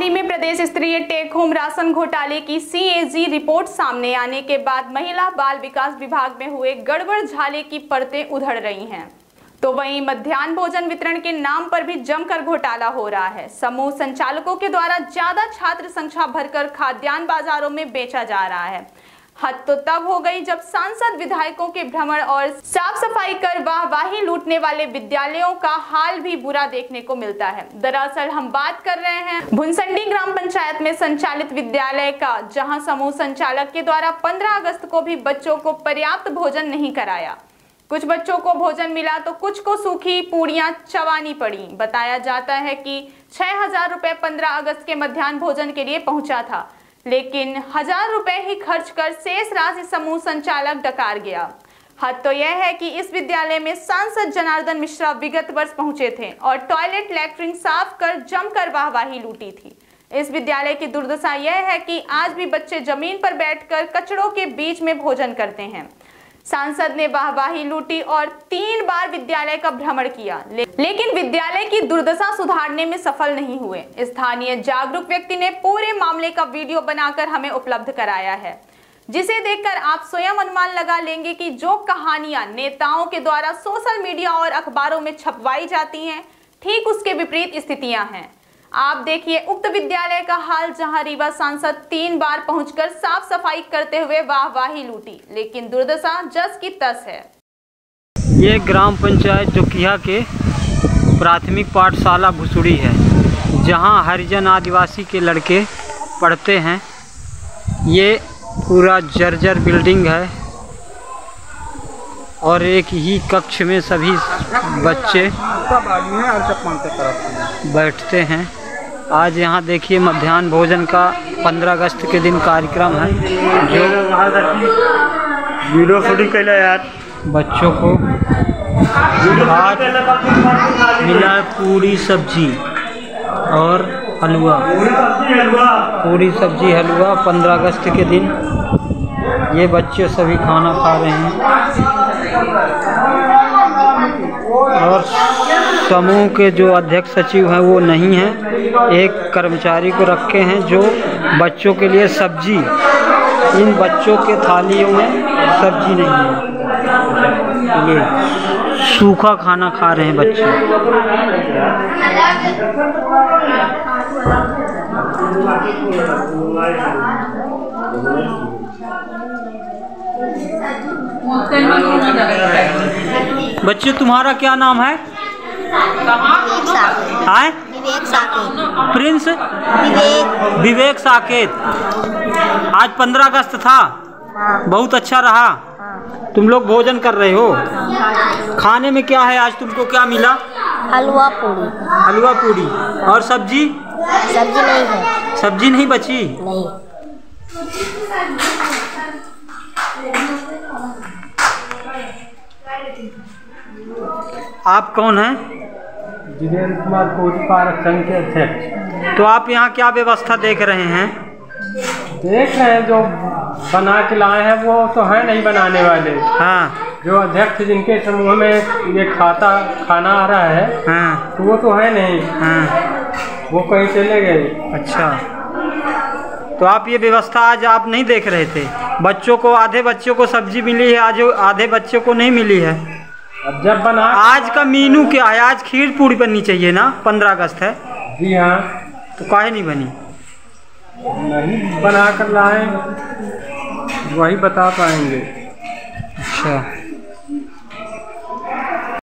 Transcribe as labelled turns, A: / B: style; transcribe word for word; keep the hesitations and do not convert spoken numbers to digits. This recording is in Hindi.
A: मोहाली में प्रदेश स्तरीय टेक होम राशन घोटाले की सी ए जी रिपोर्ट सामने आने के बाद महिला बाल विकास विभाग में हुए गड़बड़ झाले की परतें उधड़ रही हैं। तो वहीं मध्याह्न भोजन वितरण के नाम पर भी जमकर घोटाला हो रहा है। समूह संचालकों के द्वारा ज्यादा छात्र संख्या भरकर खाद्यान्न बाजारों में बेचा जा रहा है। हद तो तब हो गई जब सांसद विधायकों के भ्रमण और साफ सफाई कर वाहवाही लूटने वाले विद्यालयों का हाल भी बुरा देखने को मिलता है। दरअसल हम बात कर रहे हैं भुनसंडी ग्राम पंचायत में संचालित विद्यालय का, जहां समूह संचालक के द्वारा पंद्रह अगस्त को भी बच्चों को पर्याप्त भोजन नहीं कराया। कुछ बच्चों को भोजन मिला तो कुछ को सूखी पूड़ियां चबानी पड़ी। बताया जाता है कि छह हजार रुपए पंद्रह अगस्त के मध्याह्न भोजन के लिए पहुंचा था, लेकिन हजार रुपए ही खर्च कर शेष राशि समूह संचालक डकार गया। हद तो यह है कि इस विद्यालय में सांसद जनार्दन मिश्रा विगत वर्ष पहुंचे थे और टॉयलेट लैट्रिन साफ कर जमकर वाहवाही लूटी थी। इस विद्यालय की दुर्दशा यह है कि आज भी बच्चे जमीन पर बैठकर कचड़ों के बीच में भोजन करते हैं। सांसद ने वाहवाही लूटी और तीन बार विद्यालय का भ्रमण किया, ले, लेकिन विद्यालय की दुर्दशा सुधारने में सफल नहीं हुए। स्थानीय जागरूक व्यक्ति ने पूरे मामले का वीडियो बनाकर हमें उपलब्ध कराया है, जिसे देखकर आप स्वयं अनुमान लगा लेंगे कि जो कहानियां नेताओं के द्वारा सोशल मीडिया और अखबारों में छपवाई जाती हैं, ठीक उसके विपरीत स्थितियां हैं। आप देखिए उक्त विद्यालय का हाल, जहां रीवा सांसद तीन बार पहुंचकर साफ सफाई करते हुए वाहवाही लूटी, लेकिन दुर्दशा जस की तस है।
B: ये ग्राम पंचायत जोकिया के प्राथमिक पाठशाला भुसुड़ी है, जहां हरिजन आदिवासी के लड़के पढ़ते हैं। ये पूरा जर्जर बिल्डिंग है और एक ही कक्ष में सभी बच्चे बैठते हैं। आज यहाँ देखिए मध्याह्न भोजन का पंद्रह अगस्त के दिन कार्यक्रम है, जो
C: वीडियो शूटिंग कैला यार
B: बच्चों को आज मिला पूरी सब्जी और हलवा। पूरी सब्जी हलवा पंद्रह अगस्त के दिन ये बच्चे सभी खाना खा रहे हैं। और समूह के जो अध्यक्ष सचिव हैं वो नहीं हैं, एक कर्मचारी को रखे हैं जो बच्चों के लिए सब्जी, इन बच्चों के थालियों में सब्जी नहीं है, ये सूखा खाना खा रहे हैं बच्चे। बच्चे तुम्हारा क्या नाम है? हाय
D: विवेक साकेत।
B: प्रिंस
D: विवेक
B: विवेक साकेत। आज पंद्रह अगस्त था,
D: हाँ।
B: बहुत अच्छा रहा।
D: हाँ।
B: तुम लोग भोजन कर रहे हो, खाने में क्या है आज तुमको, क्या मिला?
D: हलवा पूरी।
B: हलवा पूरी और सब्जी?
D: सब्जी नहीं है।
B: सब्जी नहीं बची?
D: नहीं।
B: आप कौन हैं?
C: जितेंद्र कुमार कोच पार्क संघ के अध्यक्ष।
B: तो आप यहाँ क्या व्यवस्था देख रहे हैं?
C: देख रहे हैं जो बना के लाए हैं वो तो है नहीं बनाने वाले।
B: हाँ।
C: जो अध्यक्ष जिनके समूह में ये खाता खाना आ रहा है,
B: हाँ।
C: तो वो तो है नहीं।
B: हाँ।
C: वो कहीं चले गए।
B: अच्छा, तो आप ये व्यवस्था आज आप नहीं देख रहे थे? बच्चों को, आधे बच्चों को सब्जी मिली है, आज आधे बच्चों को नहीं मिली है।
C: अब जब बना,
B: आज का मीनू क्या है? आज खीर पूरी बननी चाहिए ना, पंद्रह अगस्त है।
C: जी हाँ।
B: तो काहे नहीं बनी?
C: नहीं बना कर लाए, वही बता पाएंगे।
B: अच्छा।